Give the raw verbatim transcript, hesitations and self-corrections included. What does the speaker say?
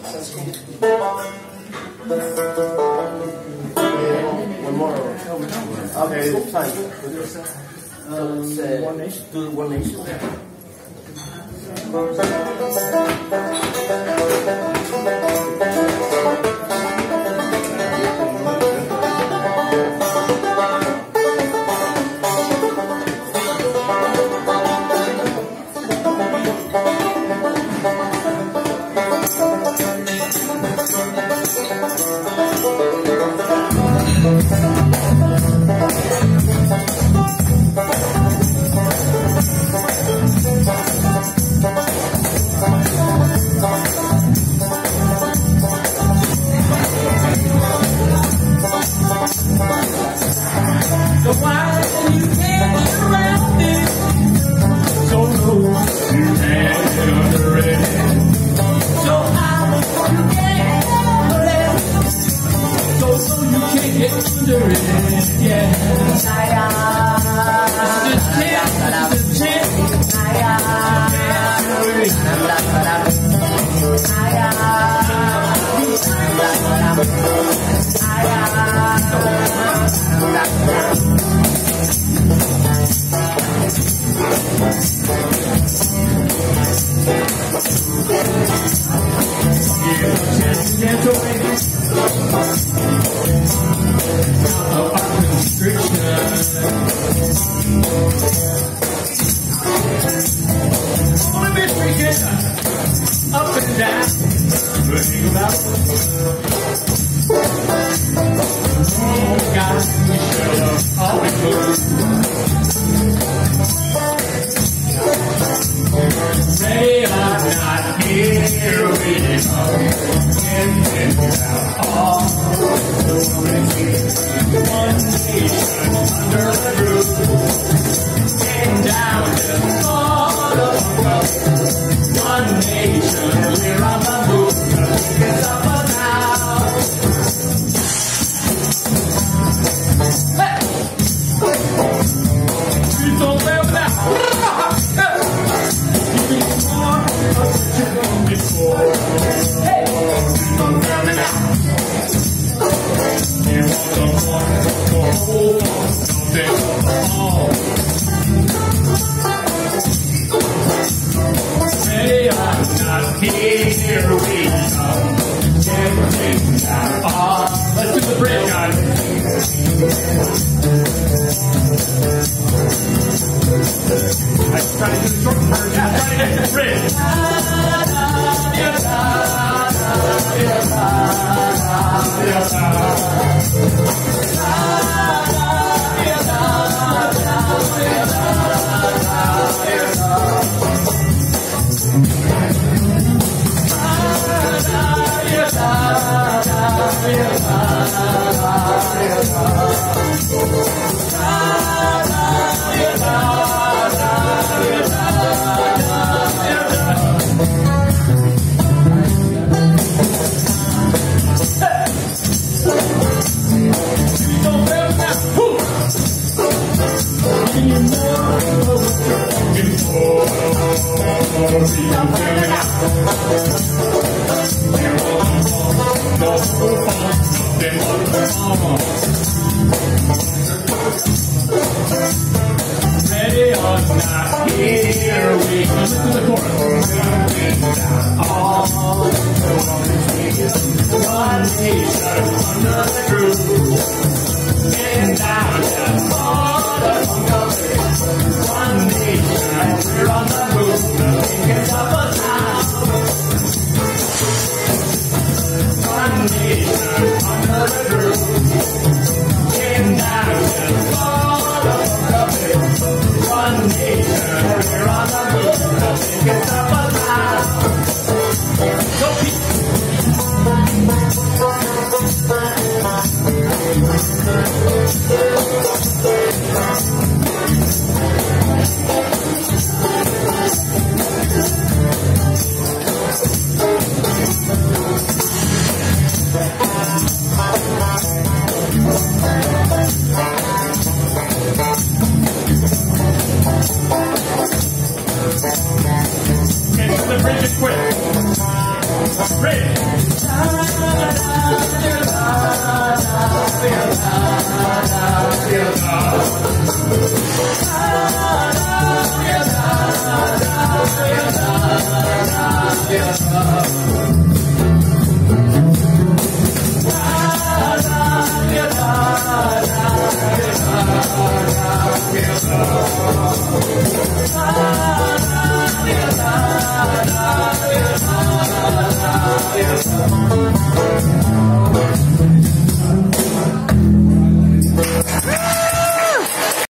That's cool. One more. Okay, it's fine. Um, so one nation. Do one nation. Ready or not, here we come. Listen to the chorus. All one nation under the groove. Getting down and all the hunger. One nation, we're on the move. Nothing can stop us now. One nation under the groove. Getting down and all the hunger. One nation, we're on the move. Nothing can stop us now. Go Pete. Get to the bridge quick. Ready?